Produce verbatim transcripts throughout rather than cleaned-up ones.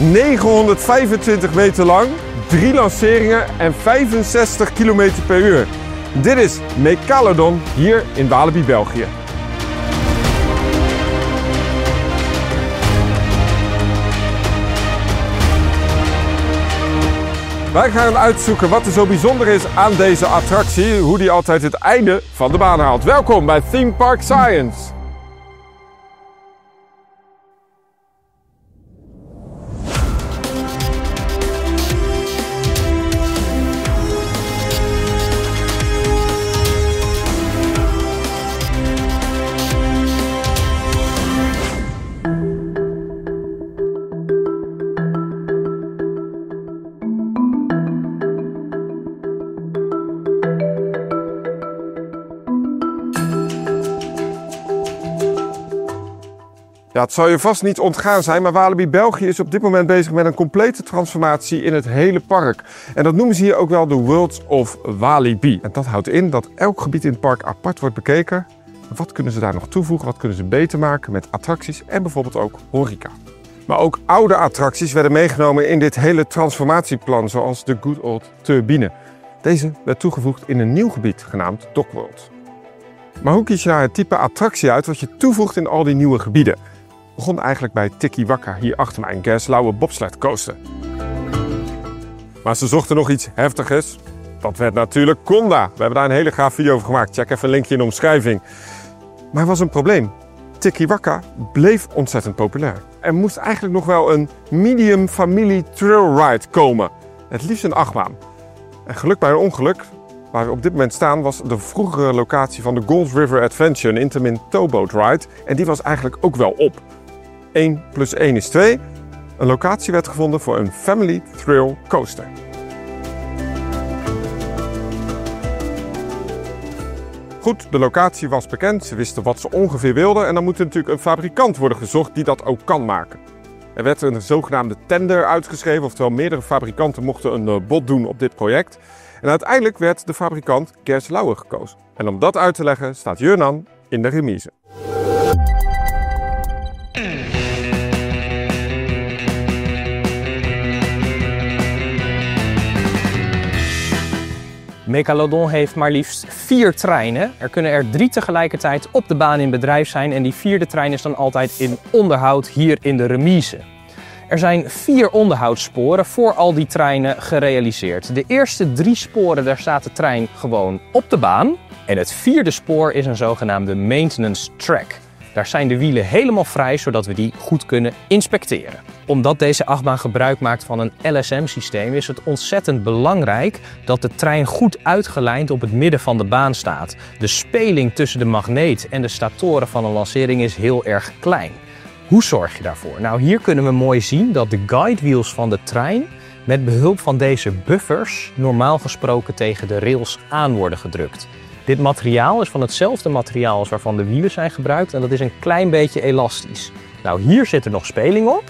negenhonderdvijfentwintig meter lang, drie lanceringen en vijfenzestig kilometer per uur. Dit is Megalodon hier in Walibi, België. Wij gaan uitzoeken wat er zo bijzonder is aan deze attractie, hoe die altijd het einde van de baan haalt. Welkom bij Theme Park Science! Ja, het zal je vast niet ontgaan zijn, maar Walibi België is op dit moment bezig met een complete transformatie in het hele park. En dat noemen ze hier ook wel de Worlds of Walibi. En dat houdt in dat elk gebied in het park apart wordt bekeken. Wat kunnen ze daar nog toevoegen, wat kunnen ze beter maken met attracties en bijvoorbeeld ook horeca. Maar ook oude attracties werden meegenomen in dit hele transformatieplan, zoals de Good Old Turbine. Deze werd toegevoegd in een nieuw gebied genaamd Dockworld. Maar hoe kies je nou het type attractie uit wat je toevoegt in al die nieuwe gebieden? Het begon eigenlijk bij Tiki Waka, hier achter mij, een Gerstlauer bobsled coaster. Maar ze zochten nog iets heftigers. Dat werd natuurlijk Conda. We hebben daar een hele gaaf video over gemaakt. Check even een linkje in de omschrijving. Maar er was een probleem. Tiki Waka bleef ontzettend populair. Er moest eigenlijk nog wel een medium familie trailride komen. Het liefst een achtbaan. En geluk bij een ongeluk, waar we op dit moment staan, was de vroegere locatie van de Gold River Adventure, een Intamin towboat ride. En die was eigenlijk ook wel op. één plus één is twee. Een locatie werd gevonden voor een Family Thrill Coaster. Goed, de locatie was bekend. Ze wisten wat ze ongeveer wilden. En dan moet er natuurlijk een fabrikant worden gezocht die dat ook kan maken. Er werd een zogenaamde tender uitgeschreven, oftewel meerdere fabrikanten mochten een bod doen op dit project. En uiteindelijk werd de fabrikant Gerstlauer gekozen. En om dat uit te leggen staat Jurnan in de remise. Megalodon heeft maar liefst vier treinen. Er kunnen er drie tegelijkertijd op de baan in bedrijf zijn en die vierde trein is dan altijd in onderhoud hier in de remise. Er zijn vier onderhoudssporen voor al die treinen gerealiseerd. De eerste drie sporen, daar staat de trein gewoon op de baan. En het vierde spoor is een zogenaamde maintenance track. Daar zijn de wielen helemaal vrij, zodat we die goed kunnen inspecteren. Omdat deze achtbaan gebruik maakt van een L S M-systeem, is het ontzettend belangrijk dat de trein goed uitgelijnd op het midden van de baan staat. De speling tussen de magneet en de statoren van een lancering is heel erg klein. Hoe zorg je daarvoor? Nou, hier kunnen we mooi zien dat de guidewheels van de trein met behulp van deze buffers normaal gesproken tegen de rails aan worden gedrukt. Dit materiaal is van hetzelfde materiaal als waarvan de wielen zijn gebruikt en dat is een klein beetje elastisch. Nou, hier zit er nog speling op.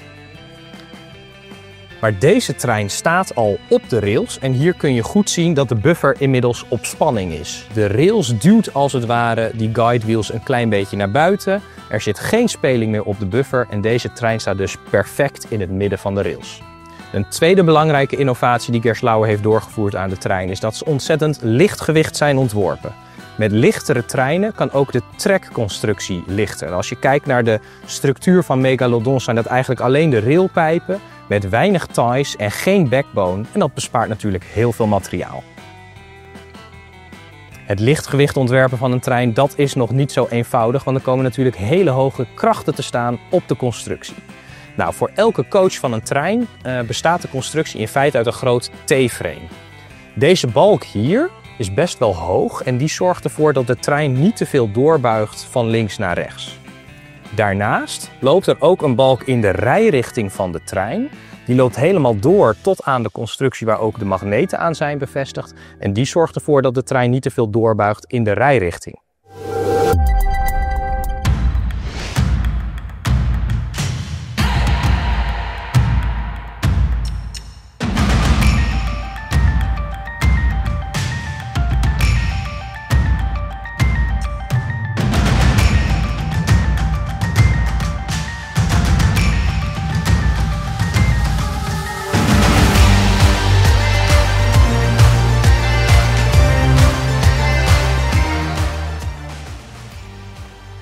Maar deze trein staat al op de rails en hier kun je goed zien dat de buffer inmiddels op spanning is. De rails duwt als het ware die guidewheels een klein beetje naar buiten. Er zit geen speling meer op de buffer en deze trein staat dus perfect in het midden van de rails. Een tweede belangrijke innovatie die Gerstlauer heeft doorgevoerd aan de trein is dat ze ontzettend lichtgewicht zijn ontworpen. Met lichtere treinen kan ook de trekconstructie lichter. En als je kijkt naar de structuur van Megalodon zijn dat eigenlijk alleen de railpijpen met weinig ties en geen backbone en dat bespaart natuurlijk heel veel materiaal. Het lichtgewicht ontwerpen van een trein, dat is nog niet zo eenvoudig, want er komen natuurlijk hele hoge krachten te staan op de constructie. Nou, voor elke coach van een trein uh, bestaat de constructie in feite uit een groot T-frame. Deze balk hier is best wel hoog en die zorgt ervoor dat de trein niet te veel doorbuigt van links naar rechts. Daarnaast loopt er ook een balk in de rijrichting van de trein. Die loopt helemaal door tot aan de constructie waar ook de magneten aan zijn bevestigd. En die zorgt ervoor dat de trein niet te veel doorbuigt in de rijrichting.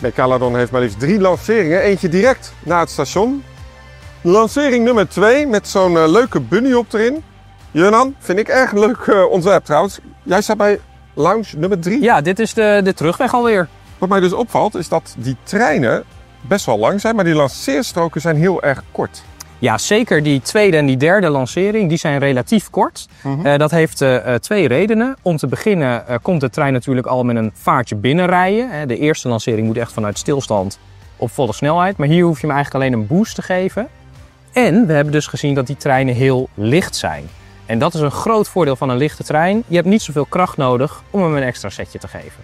Megalodon heeft maar liefst drie lanceringen. Eentje direct na het station. Lancering nummer twee met zo'n uh, leuke bunny op erin. Jönan, vind ik erg leuk uh, ontwerp trouwens. Jij staat bij lounge nummer drie. Ja, dit is de, de terugweg alweer. Wat mij dus opvalt is dat die treinen best wel lang zijn, maar die lanceerstroken zijn heel erg kort. Ja, zeker die tweede en die derde lancering, die zijn relatief kort. Mm-hmm. uh, dat heeft uh, twee redenen. Om te beginnen uh, komt de trein natuurlijk al met een vaartje binnenrijden. Uh, de eerste lancering moet echt vanuit stilstand op volle snelheid. Maar hier hoef je hem eigenlijk alleen een boost te geven. En we hebben dus gezien dat die treinen heel licht zijn. En dat is een groot voordeel van een lichte trein. Je hebt niet zoveel kracht nodig om hem een extra setje te geven.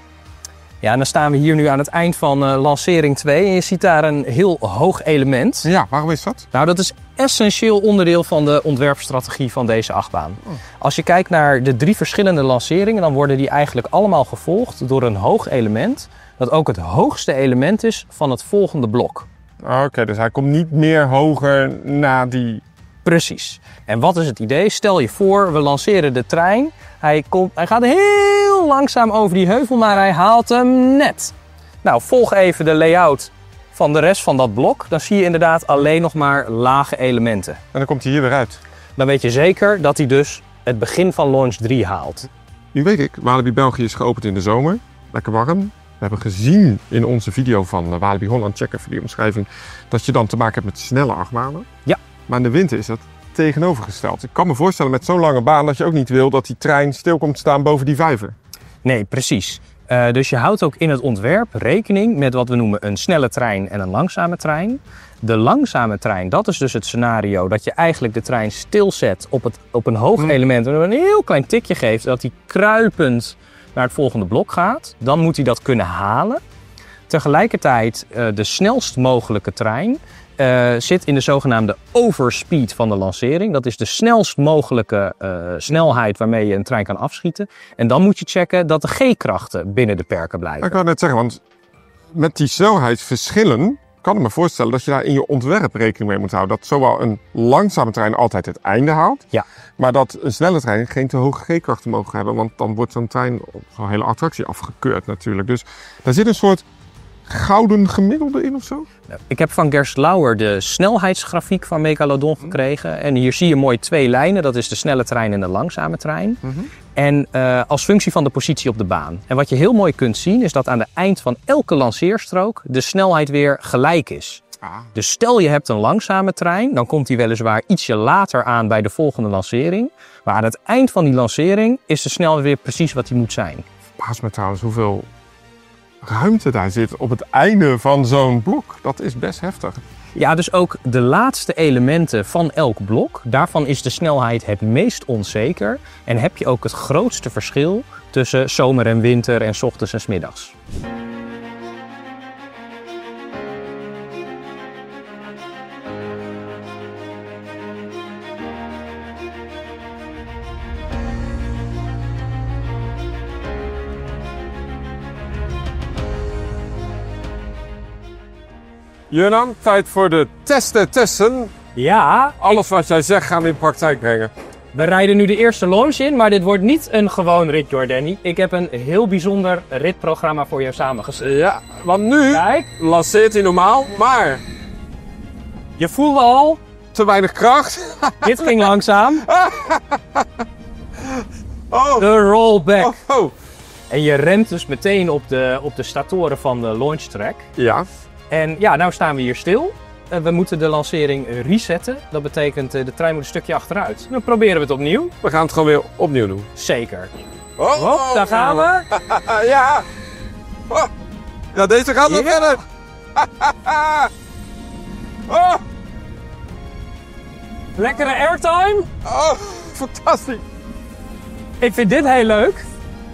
Ja, en dan staan we hier nu aan het eind van uh, lancering twee en je ziet daar een heel hoog element. Ja, waarom is dat? Nou, dat is essentieel onderdeel van de ontwerpstrategie van deze achtbaan. Oh. Als je kijkt naar de drie verschillende lanceringen, dan worden die eigenlijk allemaal gevolgd door een hoog element. Dat ook het hoogste element is van het volgende blok. Oké, okay, dus hij komt niet meer hoger na die... Precies. En wat is het idee? Stel je voor, we lanceren de trein. Hij, komt, hij gaat heel langzaam over die heuvel, maar hij haalt hem net. Nou, volg even de layout van de rest van dat blok. Dan zie je inderdaad alleen nog maar lage elementen. En dan komt hij hier weer uit. Dan weet je zeker dat hij dus het begin van launch drie haalt. Nu weet ik, Walibi België is geopend in de zomer. Lekker warm. We hebben gezien in onze video van Walibi Holland, check even die omschrijving, dat je dan te maken hebt met snelle achtbanen. Ja. Maar in de winter is dat tegenovergesteld. Ik kan me voorstellen met zo'n lange baan dat je ook niet wil dat die trein stil komt te staan boven die vijver. Nee, precies. Uh, dus je houdt ook in het ontwerp rekening met wat we noemen een snelle trein en een langzame trein. De langzame trein, dat is dus het scenario dat je eigenlijk de trein stilzet op, het, op een hoog element en een heel klein tikje geeft, dat hij kruipend naar het volgende blok gaat. Dan moet hij dat kunnen halen. Tegelijkertijd uh, de snelst mogelijke trein uh, zit in de zogenaamde overspeed van de lancering. Dat is de snelst mogelijke uh, snelheid waarmee je een trein kan afschieten. En dan moet je checken dat de G-krachten binnen de perken blijven. Ik wou net zeggen, want met die snelheidsverschillen kan ik me voorstellen dat je daar in je ontwerp rekening mee moet houden. Dat zowel een langzame trein altijd het einde haalt, ja. maar dat een snelle trein geen te hoge G-krachten mogen hebben. Want dan wordt zo'n trein op zo'n hele attractie afgekeurd natuurlijk. Dus daar zit een soort gouden gemiddelde in of zo? Ik heb van Gerstlauer de snelheidsgrafiek van Megalodon gekregen. En hier zie je mooi twee lijnen. Dat is de snelle trein en de langzame trein. Mm-hmm. En uh, als functie van de positie op de baan. En wat je heel mooi kunt zien is dat aan het eind van elke lanceerstrook de snelheid weer gelijk is. Ah. Dus stel je hebt een langzame trein, dan komt die weliswaar ietsje later aan bij de volgende lancering. Maar aan het eind van die lancering is de snelheid weer precies wat die moet zijn. Verbaas me trouwens hoeveel ruimte daar zit op het einde van zo'n blok. Dat is best heftig. Ja, dus ook de laatste elementen van elk blok, daarvan is de snelheid het meest onzeker. En heb je ook het grootste verschil tussen zomer en winter en 's ochtends en 's middags. Jönan, tijd voor de testen, testen. Ja. Alles wat jij zegt gaan we in praktijk brengen. We rijden nu de eerste launch in, maar dit wordt niet een gewoon rit, Jordani. Ik heb een heel bijzonder ritprogramma voor je samengesteld. Ja, want nu Kijk. lanceert hij normaal, maar je voelde al te weinig kracht. Dit ging langzaam. Oh. De rollback. Oh, oh. En je remt dus meteen op de, op de statoren van de launch track. Ja. En ja, nou staan we hier stil. We moeten de lancering resetten. Dat betekent de trein moet een stukje achteruit. Dan proberen we het opnieuw. We gaan het gewoon weer opnieuw doen. Zeker. Oh, Hop, daar gaan we. Ja. Oh. Ja, deze gaat nog verder. Oh. Lekkere airtime. Oh, fantastisch. Ik vind dit heel leuk.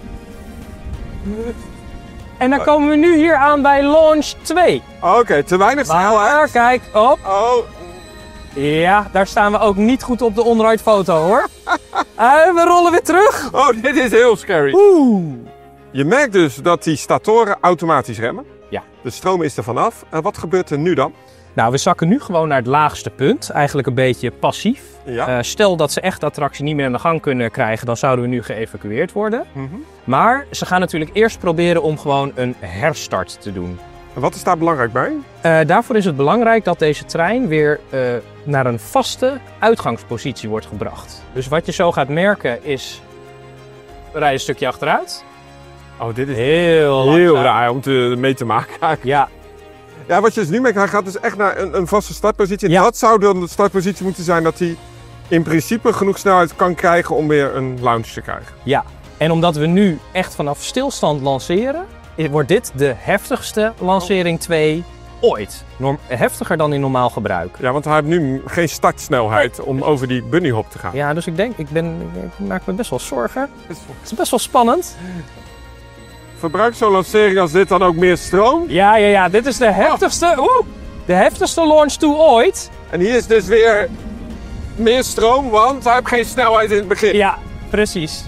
En dan komen we nu hier aan bij launch twee. Oké, okay, te weinig snelheid. Maar kijk, op. Oh. Ja, daar staan we ook niet goed op de onride foto hoor. uh, we rollen weer terug. Oh, dit is heel scary. Oeh. Je merkt dus dat die statoren automatisch remmen. Ja. De stroom is er vanaf. En wat gebeurt er nu dan? Nou, we zakken nu gewoon naar het laagste punt. Eigenlijk een beetje passief. Ja. Uh, stel dat ze echt de attractie niet meer aan de gang kunnen krijgen, dan zouden we nu geëvacueerd worden. Mm-hmm. Maar ze gaan natuurlijk eerst proberen om gewoon een herstart te doen. En wat is daar belangrijk bij? Uh, daarvoor is het belangrijk dat deze trein weer uh, naar een vaste uitgangspositie wordt gebracht. Dus wat je zo gaat merken is, we rijden een stukje achteruit. Oh, dit is heel, heel raar om te, mee te maken. Ja. Ja, wat je dus nu merkt, hij gaat dus echt naar een, een vaste startpositie. En ja. dat zou dan de startpositie moeten zijn dat hij in principe genoeg snelheid kan krijgen om weer een launch te krijgen. Ja, en omdat we nu echt vanaf stilstand lanceren, wordt dit de heftigste lancering twee ooit. Norm- heftiger dan in normaal gebruik. Ja, want hij heeft nu geen startsnelheid om over die bunnyhop te gaan. Ja, dus ik denk, ik, ben, ik maak me best wel zorgen. Het is best wel spannend. Verbruikt zo'n lancering als dit dan ook meer stroom? Ja, ja, ja. Dit is de heftigste, oeh, de heftigste launch toe ooit. En hier is dus weer meer stroom, want hij heeft geen snelheid in het begin. Ja, precies.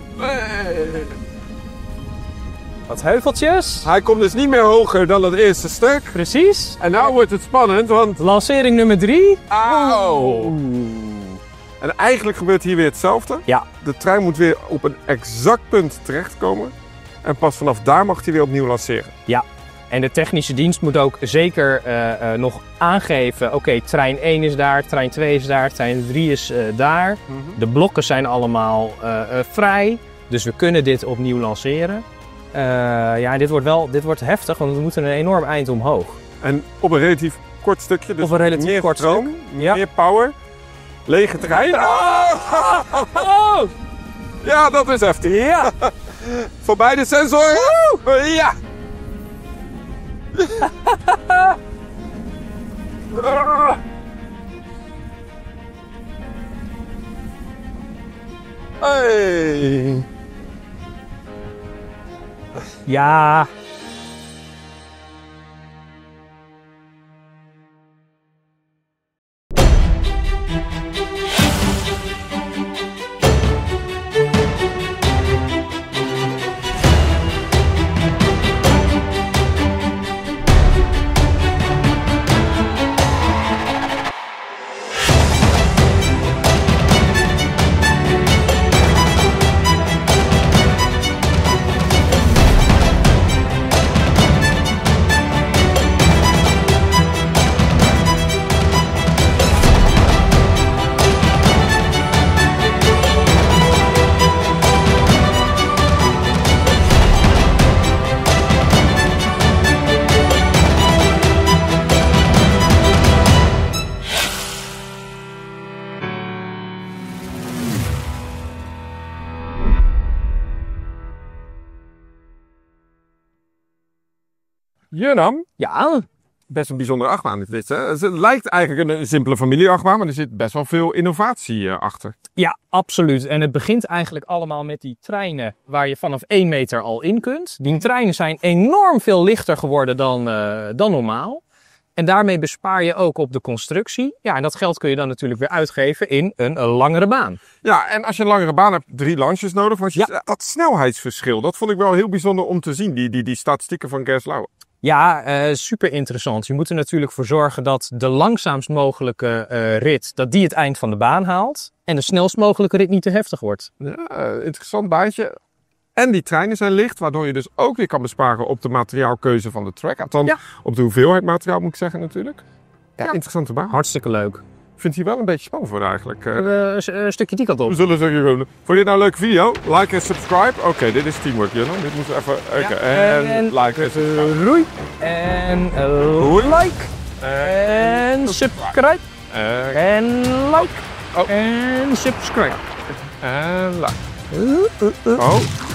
Wat heuveltjes. Hij komt dus niet meer hoger dan het eerste stuk. Precies. En nu wordt het spannend, want... Lancering nummer drie. Auw. En eigenlijk gebeurt hier weer hetzelfde. Ja. De trein moet weer op een exact punt terechtkomen. En pas vanaf daar mag hij weer opnieuw lanceren. Ja. En de technische dienst moet ook zeker uh, uh, nog aangeven, oké, okay, trein één is daar, trein twee is daar, trein drie is uh, daar. Mm-hmm. De blokken zijn allemaal uh, uh, vrij, dus we kunnen dit opnieuw lanceren. Uh, ja, dit wordt wel dit wordt heftig, want we moeten een enorm eind omhoog. En op een relatief kort stukje, dus op een relatief meer kort stroom, stuk. meer Ja. power, lege trein. Oh! Oh! Ja, dat is heftig. Ja. Voorbij de sensor. Woe! Ja. Hey. Ja. Jurnam? Ja. Best een bijzondere achtbaan is dit, hè? Het lijkt eigenlijk een simpele familieachtbaan, maar er zit best wel veel innovatie uh, achter. Ja, absoluut. En het begint eigenlijk allemaal met die treinen waar je vanaf één meter al in kunt. Die treinen zijn enorm veel lichter geworden dan, uh, dan normaal. En daarmee bespaar je ook op de constructie. Ja, en dat geld kun je dan natuurlijk weer uitgeven in een, een langere baan. Ja, en als je een langere baan hebt, drie launches nodig. Want je, ja. Dat snelheidsverschil, dat vond ik wel heel bijzonder om te zien, die, die, die statistieken van Gerstlauer. Ja, uh, super interessant. Je moet er natuurlijk voor zorgen dat de langzaamst mogelijke uh, rit, dat die het eind van de baan haalt. En de snelst mogelijke rit niet te heftig wordt. Ja, uh, interessant baantje. En die treinen zijn licht, waardoor je dus ook weer kan besparen op de materiaalkeuze van de track. Althans, ja. op de hoeveelheid materiaal moet ik zeggen natuurlijk. Ja, ja. Interessante baan. Hartstikke leuk. Ik vind het hier wel een beetje spannend voor eigenlijk. Uh, uh, een stukje die kant op. We zullen een stukje doen. Vond je dit nou een leuke video? Like en subscribe. Oké, okay, dit is teamwork, Jurno. Dit moeten we even... Oké, okay. ja, en, en like en subscribe. Roei. En uh, like. Uh, en subscribe. Uh, en like. Oh. En subscribe. En like. Uh, uh, uh. Oh.